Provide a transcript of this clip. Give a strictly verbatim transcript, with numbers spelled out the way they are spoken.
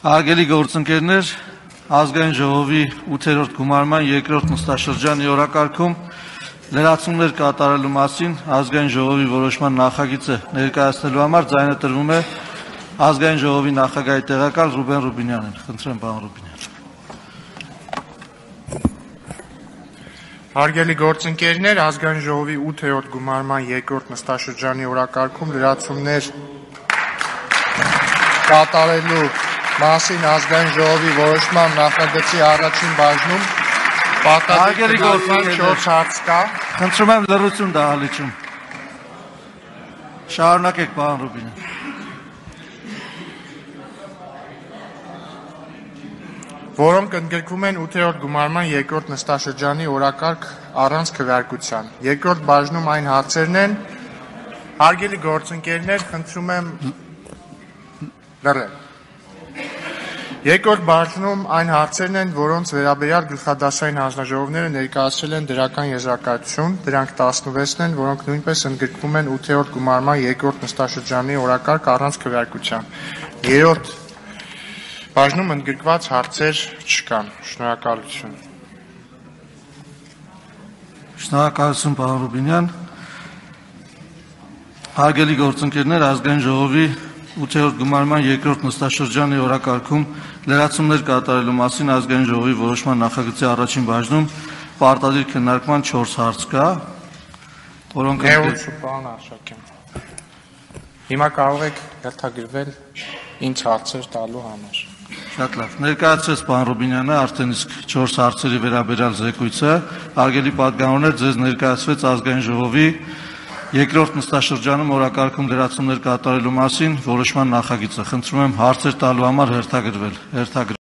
Հարգելի գործընկերներ, ազգային ժողովի ութերորդ գումարման երկրորդ նստաշրջանի օրակարգում լրացումներ կատարելու մասին ազգային ժողովի որոշման նախագիծը ներկայացնելու համար ձայնը տրվում է ազգային ժողովի նախագահի տեղակալ Ռուբեն Ռուբինյանին։ Խնդրեմ, պարոն Ռուբինյան։ Հարգելի գործընկերներ, ազգային ժողովի ութերորդ գումարման երկրորդ նստաշրջանի օրակարգում լրացումներ կատարելու մասին ազգային ժողովի որոշման նախագծի առաջին բաժնում պատասխանատվության չորս հարց կա։ Խնդրում եմ լռություն դահլիճում։ Շարունակեք, պարոն Ռուբինյան։ Որոնք ընդգրկվում են ութերորդ գումարման երկրորդ նստաշրջանի օրակարգ առանց քվեարկության։ Երկրորդ բաժնում այն հարցերն են, հարգելի գործընկերներ, խնդրում եմ լռել։ Երկրորդ բաժնում այն հարցերն են, որոնց վերաբերյալ գլխադասային հանձնաժողովները ներկայացրել են դրական եզրակացություն, դրանք տասնվեցն են, որոնք նույնպես ընդգրկվում են ութերորդ գումարման երկրորդ նստաշրջանի օրակարգ առանց քվեարկության։ Երրորդ բաժնում ընդգրկված հարցեր չկան։ Շնորհակալություն։ Շնորհակալություն, պարոն Ռուբինյան։ Հարգելի գործընկերներ, ազգային ժողովի ութերորդ գումարման երկրորդ նստաշրջանի օրակարգում լրացումներ կատարելու մասին ազգային ժողովի որոշման նախագծի առաջին բաժնում պարտադիր քննարկման չորս հարց կա, որոնք պարոն Արշակյան։ Հիմա կարող եք հերթագրվել ինձ հարցեր տալու համար։ Շատ լավ։ Ներկայացրեց պարոն Ռուբինյանը արդեն իսկ չորս հարցերի վերաբերյալ զեկույցը, հարգելի պատգամավորներ, ձեզ ներկայացվեց ազգային ժողովի երկրորդ նստաշրջանում օրակարգում լրացումներ կատարելու մասին որոշման նախագիծը։ Խնդրում եմ հարցեր տալու համար հերթագրվել։